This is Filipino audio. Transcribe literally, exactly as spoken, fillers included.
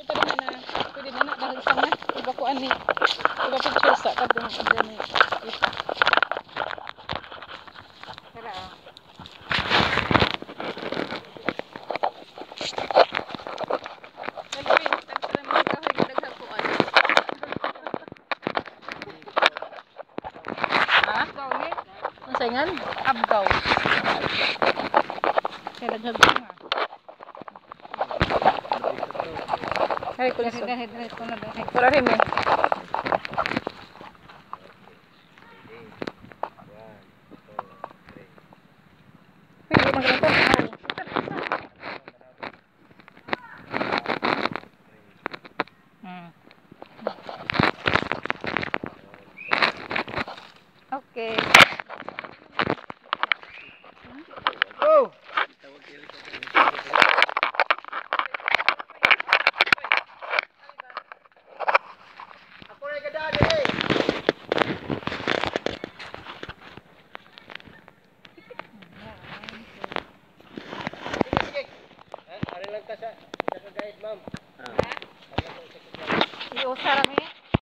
pa rin na, pwede na na, dahil sa na, iba ko ani, iba picture sa katong ani, ito. Tara ah. Nalipin, tagsara mo kahoy, kadaghakuan. Ha? Abgaw ni? Ang saingan? Abgaw. Kaya daghag nga. Hari ko lisod. Dari, dari, ko na dari. Para rin eh. Pwede maganda ito. Hmm. Okay. Go! Ako rin kadali eh! Sige, sige! Eh, ari lang ka sa sa guide, ma'am. Ha? Iusa rami.